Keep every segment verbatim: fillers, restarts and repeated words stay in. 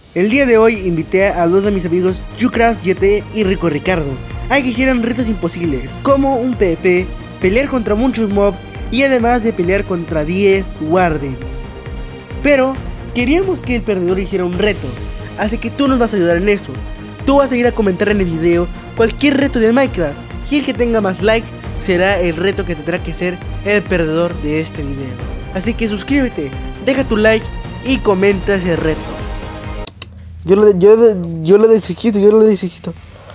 El día de hoy invité a dos de mis amigos Yucraft, Yete y Rico Ricardo a que hicieran retos imposibles, como un PvP, pelear contra muchos mobs y además de pelear contra diez Wardens. Pero queríamos que el perdedor hiciera un reto, así que tú nos vas a ayudar en esto. Tú vas a ir a comentar en el video cualquier reto de Minecraft y el que tenga más like será el reto que tendrá que ser el perdedor de este video. Así que suscríbete, deja tu like y comenta ese reto. Yo lo, yo, yo lo desijito, yo lo desijito.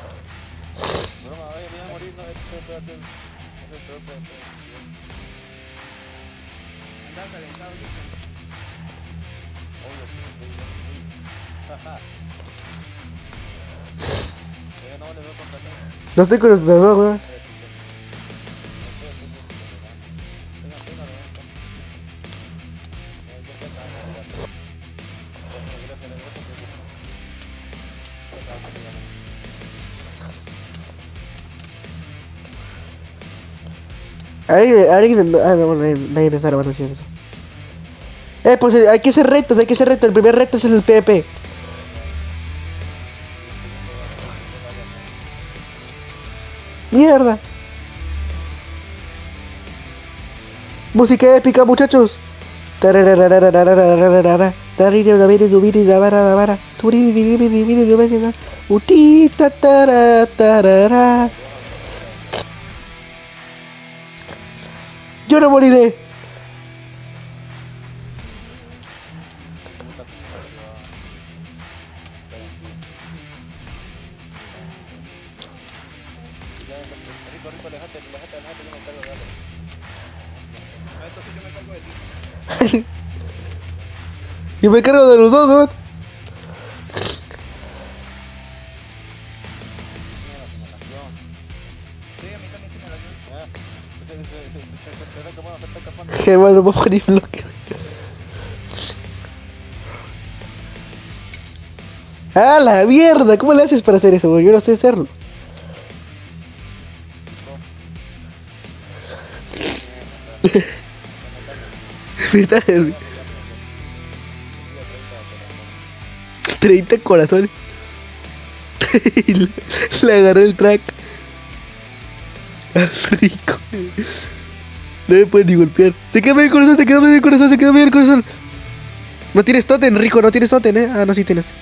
No estoy con los dos, weón. Alguien, alguien, ah, no, nadie, nadie está grabando eso. Eh, pues hay que hacer retos, hay que hacer retos. El primer reto es el PvP. Mierda. Música épica, muchachos. Yo no moriré. Yo me cargo de los dos, ¿no? Germán, no puedo poner bloque. ¡Ah, la mierda! ¿Cómo le haces para hacer eso, güey? Yo no sé hacerlo. Me está treinta corazones. Le agarré el track al Rico. No me puede ni golpear. Se queda medio corazón, se queda medio corazón, se queda medio corazón. No tienes totem, Rico, no tienes totem, eh. Ah, no, sí tienes.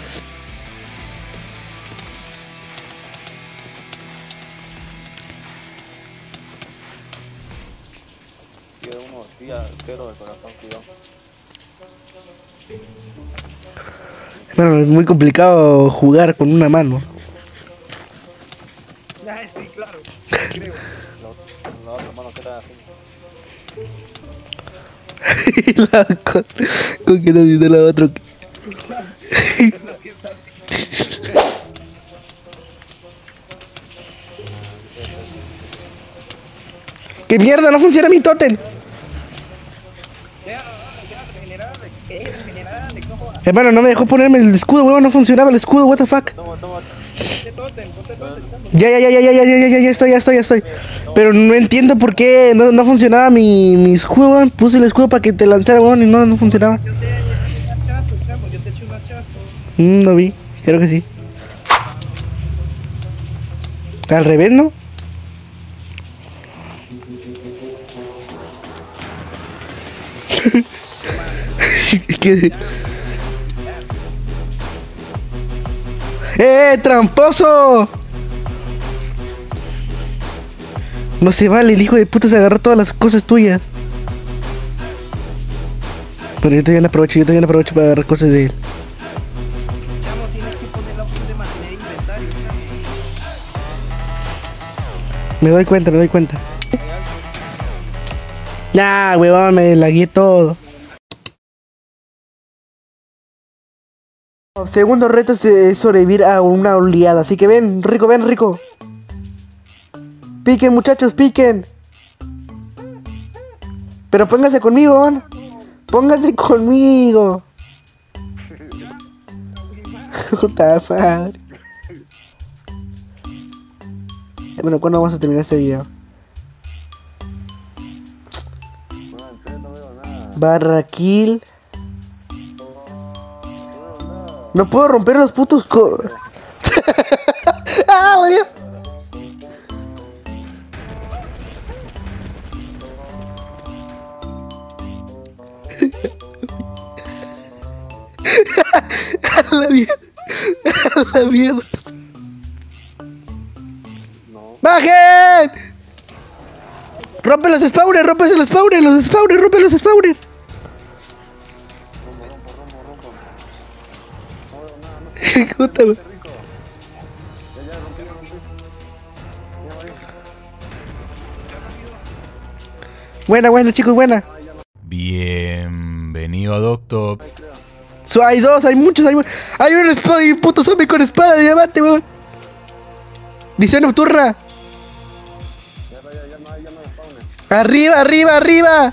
Bueno, es muy complicado jugar con una mano. Sí, claro, creo. La otra mano queda así. La con, con que nos dice la otra. ¡Qué mierda! ¡No funciona mi tótem! Hermano, no me dejó ponerme el escudo, weón, no funcionaba el escudo, what the fuck. Ya, ya, ya, ya, ya, ya, ya, ya, ya estoy, ya estoy, ya estoy. Pero no entiendo por qué no, no funcionaba mi, mi escudo, weón. Puse el escudo para que te lanzara, weón, y no, no funcionaba. Mm, no vi, creo que sí. Al revés, ¿no? ¿Qué? ¡Eh, tramposo! No se vale, el hijo de puta se agarró todas las cosas tuyas. Pero yo todavía no aprovecho, yo todavía no aprovecho para agarrar cosas de él. Me doy cuenta, me doy cuenta. Nah, huevón, me lagué todo. Segundo reto es sobrevivir a una oleada. Así que ven, Rico, ven, Rico. Piquen, muchachos, piquen. Pero póngase conmigo, ¿no? Póngase conmigo. Puta madre. Bueno, ¿cuándo vamos a terminar este video? Barra kill. No puedo romper los putos co... ¡Ah, muy bien! A la mierda. A la mierda. No. ¡Bajen! ¡Rompe los spawners! ¡Rompe los spawners! ¡Los spawners! ¡Rompe los spawners! Rompo, rompo, rompo, rompo. No veo nada, no sé. Puta, Qué rico. Ya, ya, rompí, rompí. Ya, morí. buena, buena, chicos, buena. Bienvenido a Doctor. Ay, creo. So, hay dos, hay muchos, hay, mu- hay un, espada, hay un puto zombie con espada de diamante, weón. Visión nocturna. Ya, ya, ya, ya no hay, ya no hay spawner. Arriba, arriba, arriba.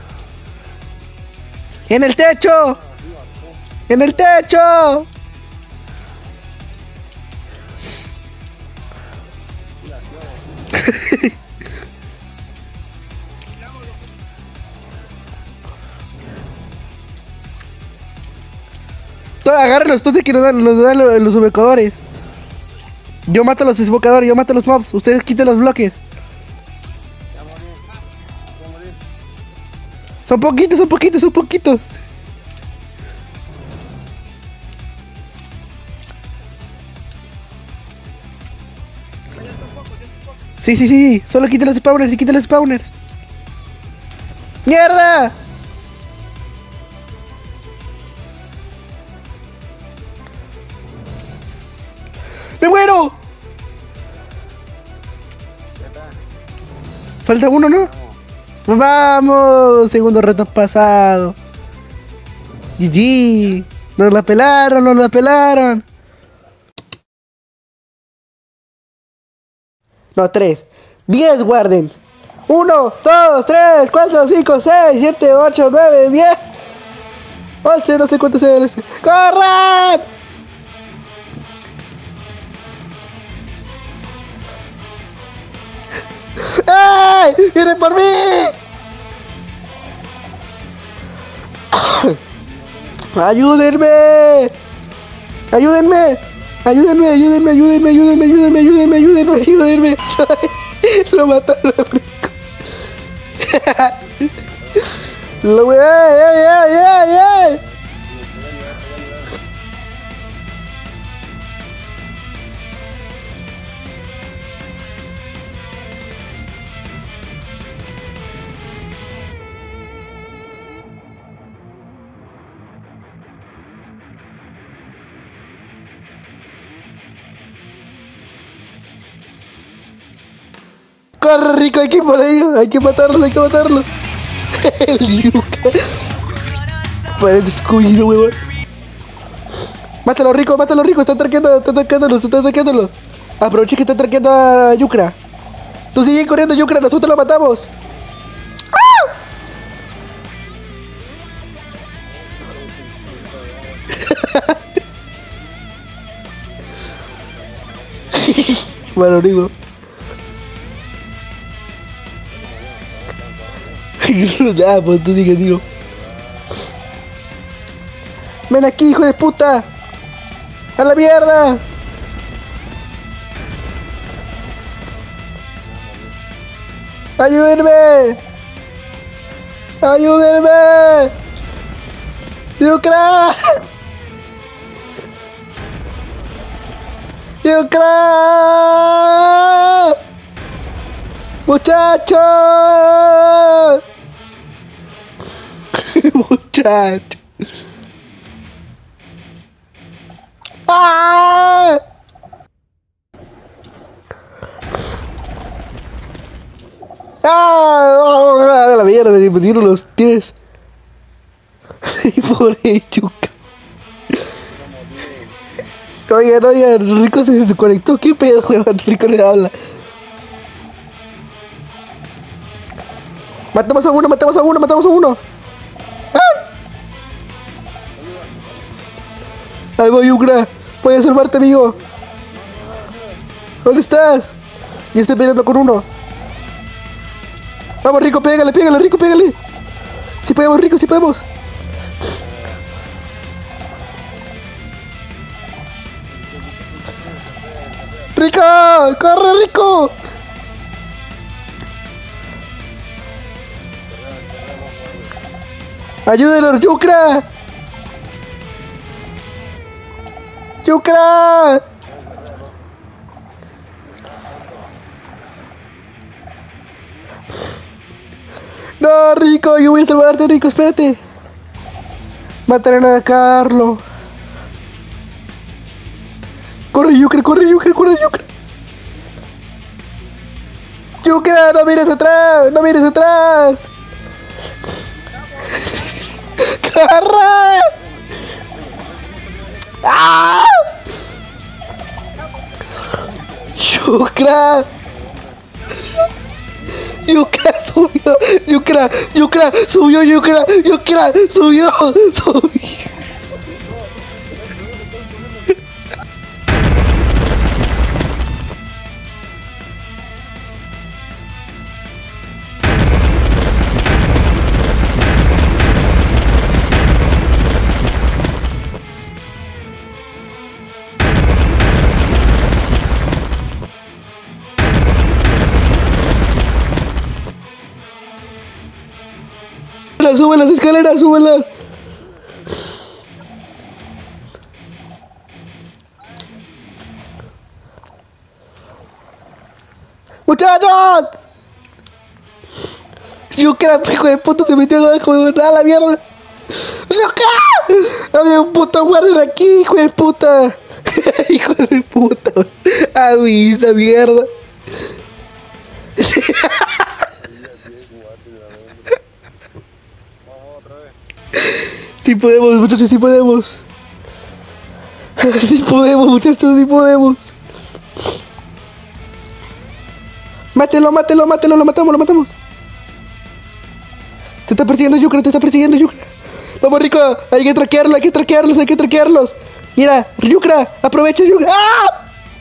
En el techo. En el techo. Todos agárrenlos, entonces que nos dan, nos dan los, los evocadores. Yo mato a los evocadores, yo mato a los mobs. Ustedes quiten los bloques. Ya morí. Ya morí. Son poquitos, son poquitos, son poquitos. Sí, sí, sí, solo quiten los spawners y quiten los spawners. ¡Mierda! ¡Me muero! Ya está. Falta uno, ¿no? Vamos. ¡Vamos! Segundo reto pasado. G G. Nos la pelaron, nos la pelaron. No, tres. Diez Wardens. Uno, dos, tres, cuatro, cinco, seis, siete, ocho, nueve, diez. Once, no sé cuántos es. ¡Corran! ¡Ay! ¡Vienen por mí! ¡Ayúdenme! ¡Ayúdenme! ¡Ayúdenme! ¡Ayúdenme! ¡Ayúdenme! ¡Ayúdenme! ¡Ayúdenme! ¡Ayúdenme! ¡Ayúdenme! ¡Ayúdenme! Lo mataron a rico. Lo voy a... ¡Ay, ay, ay, ay! ¡Corre, rico! Hay que ir por ellos. Hay que matarlos, hay que matarlos. El yuca. Parece Scooby, huevón. Mátalo, rico, mátalo, rico. Están traqueando, están traqueándolos, están traqueándolos. Aproveché que están traqueando a Yucra. Tú sigue corriendo, Yucra, nosotros lo matamos. Bueno, digo. Ya, pues tú sigue, digo. Ven aquí, hijo de puta. A la mierda. Ayúdenme. Ayúdenme. Yucra. Yucra. Muchachos. Muchachos. ¡Ah! ¡Ah! La mierda, me metieron los pies. Pobre Chuca. Oigan, oigan, Rico se desconectó. ¿Qué pedo, weón? Rico le habla. Matamos a uno, matamos a uno, matamos a uno. ¡Ah! Ahí voy, Yucra. Voy a salvarte, amigo. ¿Dónde estás? Y estoy peleando con uno. Vamos, Rico, pégale, pégale, Rico, pégale. Si podemos, Rico, si podemos. Rico! ¡Corre, Rico! ¡Ayúdenos, Yucra! ¡Yucra! No, Rico, yo voy a salvarte, Rico, espérate. Mataron a Carlo. Corre, Yucra, corre, Yucra, corre, Yucra. Yucra, no mires atrás, no mires atrás. ¡Corre! ¡Ah! Yucra. Yucra subió, Yucra, Yucra subió, Yucra, Yucra subió, subió. Sube las escaleras, súbelas. ¡Muchachos! Yucra, hijo de puta, se metió abajo de la mierda. ¡Yucra! Había un puto guardia aquí, hijo de puta. Hijo de puta. Avisa, mierda. Sí podemos, muchachos, sí podemos. Sí podemos, muchachos, sí podemos. Mátelo, mátelo, mátelo, lo matamos, lo matamos. Te está persiguiendo Yucra, te está persiguiendo Yucra. Vamos, Rico, hay que traquearlo, hay que traquearlos, hay que traquearlos. Mira, Yucra, aprovecha, Yucra. ¡Ah!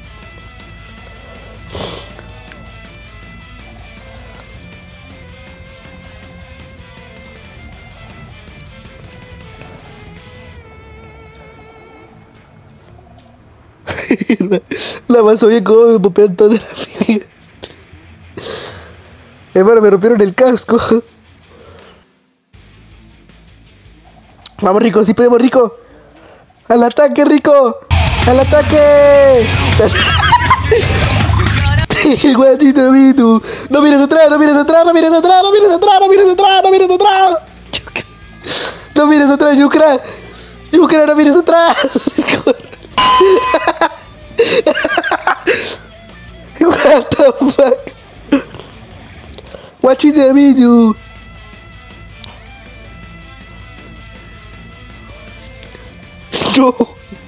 La más obvia como me popean toda la vida. Hermano, me rompieron el casco. Vamos, Rico, sí podemos, Rico. ¡Al ataque, Rico! ¡Al ataque! El guachito Mitu. No mires atrás, no mires atrás, no mires atrás, no mires atrás, no mires atrás, no mires atrás. No mires atrás, Yucra. Yucra, no mires atrás. What the fuck? What is the video? No.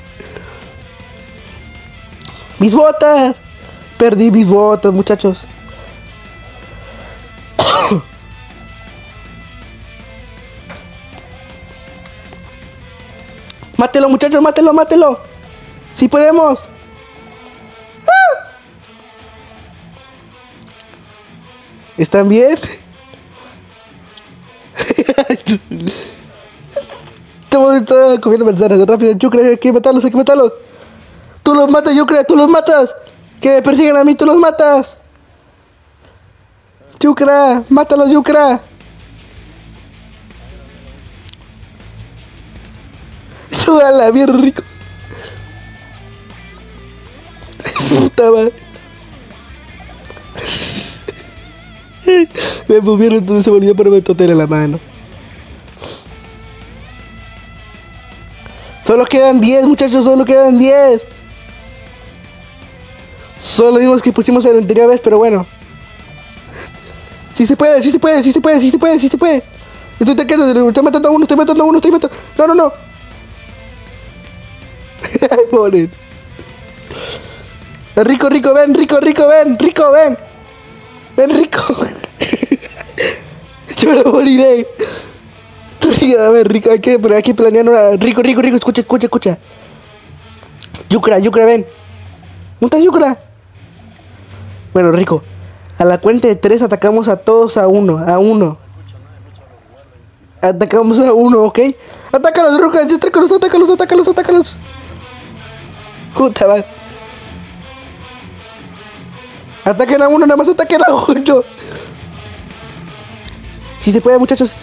Mis botas. Perdí mis botas, muchachos. Mátelo, muchachos, mátelo, mátelo. Si podemos. ¡Ah! ¿Están bien? Estamos todos comiendo manzanas rápido. Yucra, hay que matarlos, hay que matarlos. Tú los matas, Yucra, tú los matas. Que me persiguen a mí, tú los matas. Yucra, mátalos, Yucra. Súbala, bien rico. Puta madre. Me movieron, entonces se volvió para meter en la mano. Solo quedan diez, muchachos, solo quedan diez. Solo dimos que pusimos en la anterior vez, pero bueno. Sí se puede, sí se puede, sí se puede, sí se puede, sí se puede. Estoy atacando, estoy matando a uno, estoy matando a uno, estoy matando. No, no, no. Pobre. Rico, Rico, ven, Rico, Rico, ven, Rico, ven. Ven, Rico. Yo no moriré. A ver, Rico, hay que, hay que planear una... Rico, Rico, Rico, escucha, escucha, escucha. Yucra, Yucra, ven. ¿Dónde está Yucra? Bueno, Rico, a la cuenta de tres atacamos a todos a uno, a uno. Atacamos a uno, ¿ok? Atácalos, Rico, atácalos, atácalos, atácalos, atácalos. Puta madre. Ataquen a uno, nada más ataquen a uno. Si se puede, muchachos.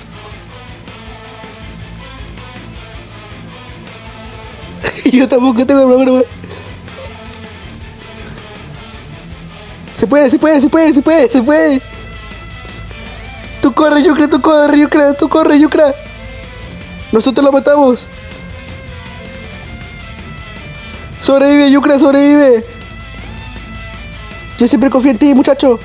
Yo tampoco tengo problema. Se puede, se puede, se puede, se puede, se puede. Tú corre, Yucra, tú corre, Yucra, tú corre, Yucra. Nosotros lo matamos. Sobrevive, Yucra, sobrevive. Yo siempre confío en ti, muchacho.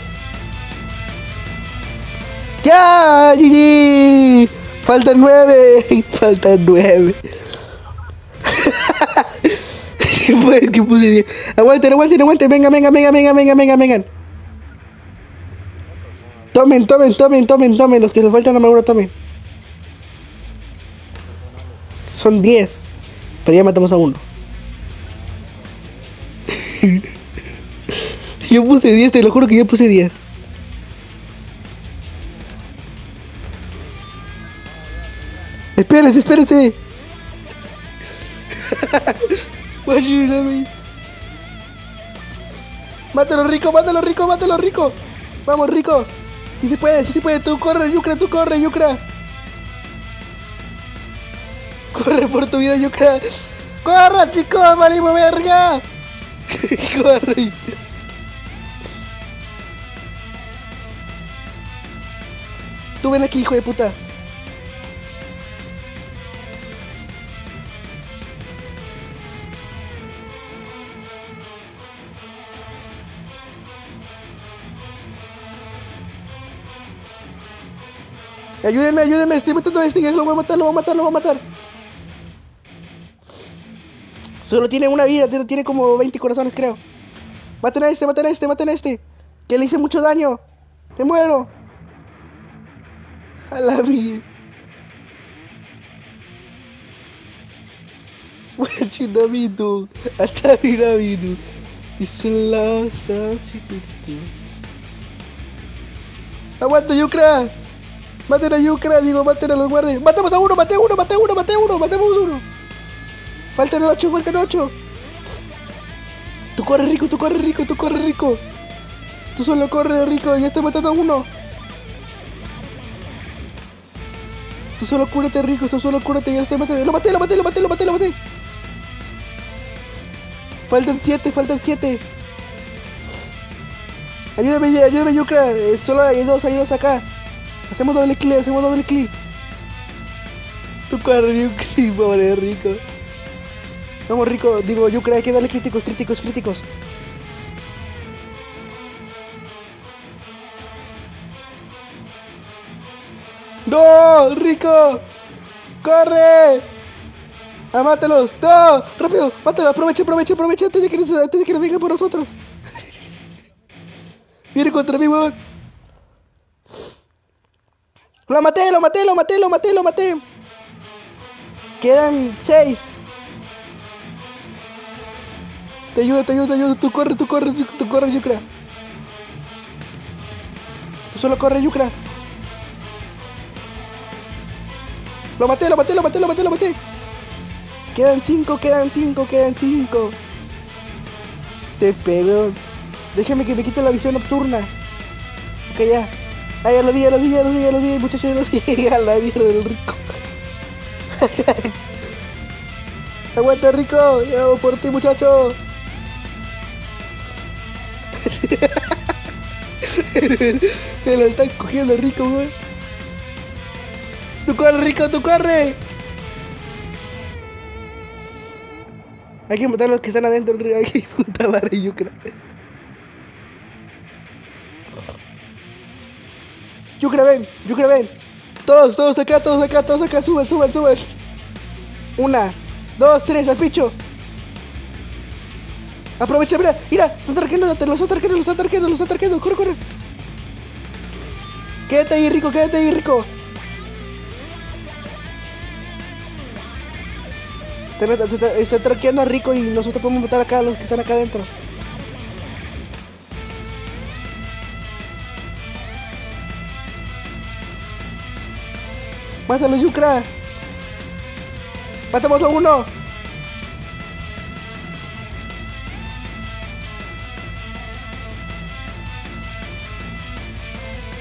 ¡Ya! ¡G G! Faltan nueve. Faltan nueve. ¿Qué fue? ¿Qué puse diez? Aguanten, aguanten, aguanten. Venga, venga, venga, venga, venga, venga, venga. Tomen, tomen, tomen, tomen, tomen. Los que nos faltan armadura, tomen. Son diez. Pero ya matamos a uno. Yo puse diez, te lo juro que yo puse diez. Espérense, espérense. Mátalo, Rico, mátalo, Rico, mátalo, Rico. Vamos, Rico. Si sí se puede, si sí se puede. Tú corre, Yucra, tú corre, Yucra. Corre por tu vida, Yucra. ¡Corre, chicos! ¡Valimos verga! ¡Corre! Tú ven aquí, hijo de puta. Ayúdenme, ayúdenme, estoy matando a este, lo voy a matar, lo voy a matar, lo voy a matar. Solo tiene una vida, tiene como veinte corazones, creo. Maten a este, maten a este, maten a este. Que le hice mucho daño. Te muero. A la mía. Wachinamitu. Atarinamitu. Aguanta, Yucra. Maten a Yucra, digo, maten a los guardias. Matamos a uno, maté a uno, maté a uno, maté a uno, matamos a uno. Faltan ocho, faltan ocho. Tú corre, Rico, tú corre, Rico, tú corre, Rico. Tú solo corre, Rico, ya estoy matando a uno. Tú solo cúrate, Rico, tú solo cúrate, ya lo estoy matando. Lo maté, lo maté, lo maté, lo maté, lo maté. Faltan siete, faltan siete. Ayúdame, ayúdame, Yucra. Eh, solo hay dos, hay dos acá. Hacemos doble clic, hacemos doble clic. Tú corre, Yucra, pobre Rico. Vamos, Rico, digo, Yucra, hay que darle críticos, críticos, críticos. ¡No! ¡Rico! ¡Corre! ¡Ah, mátalos! ¡No! ¡Rápido! ¡Mátalo! ¡Aprovecha, aprovecha, aprovecha! Antes de que nos, antes de que nos vengan por nosotros. Viene contra mí, weón. ¡Lo maté, lo maté, lo maté, lo maté, lo maté! Quedan seis. Te ayudo, te ayudo, te ayudo. Tú corre, tú corre, tú, tú corre, Yucra. Tú solo corre, Yucra. Lo maté, lo maté, lo maté, lo maté, lo maté. Quedan cinco, quedan cinco, quedan cinco. Te pego. Déjame que me quite la visión nocturna. Ok, ya. Ah, ya lo vi, ya lo vi, ya lo vi, ya lo vi, muchachos, ya lo vi. A la mierda del Rico. Aguanta, Rico. Ya vamos por ti, muchacho. Se lo están cogiendo, Rico, güey. ¡Tú corre, Rico! ¡Tú corre! Hay que matar a los que están adentro, Rico. Hay que puta madre, Yucra. Yucra, ven. Yucra, ven. Todos, todos acá, todos acá, todos acá. Suben, suben, suben. Una, dos, tres, al picho. Aprovecha, mira, mira. Están atarqueando, los están atarqueando, los están atarqueando, los están atarqueando. Corre, corre. Quédate ahí, Rico, quédate ahí, Rico. Se está traqueando a Rico y nosotros podemos matar acá a los que están acá adentro. ¡Mátalo, Yucra! ¡Matamos a uno!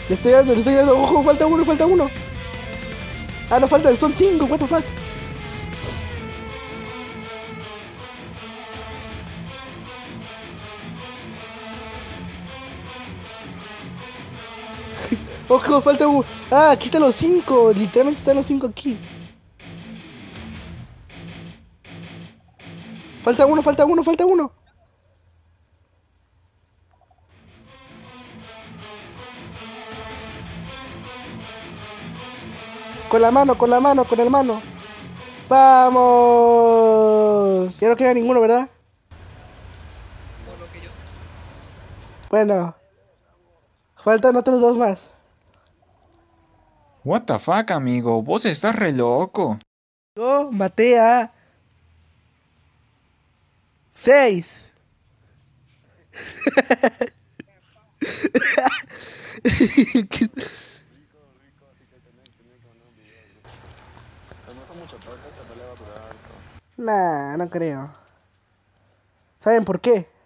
Le estoy dando, le estoy dando. Ojo, falta uno, falta uno. Ah, no falta, son cinco, what the fuck. Ojo, falta uno. Ah, aquí están los cinco. Literalmente están los cinco aquí. Falta uno, falta uno, falta uno. Con la mano, con la mano, con el mano. ¡Vamos! Ya no queda ninguno, ¿verdad? Bueno, faltan otros dos más. What the fuck, amigo, vos estás re loco. Yo maté a seis. Pues no son mucho, pero esta pelea va a durar harto. Nah, no creo. ¿Saben por qué?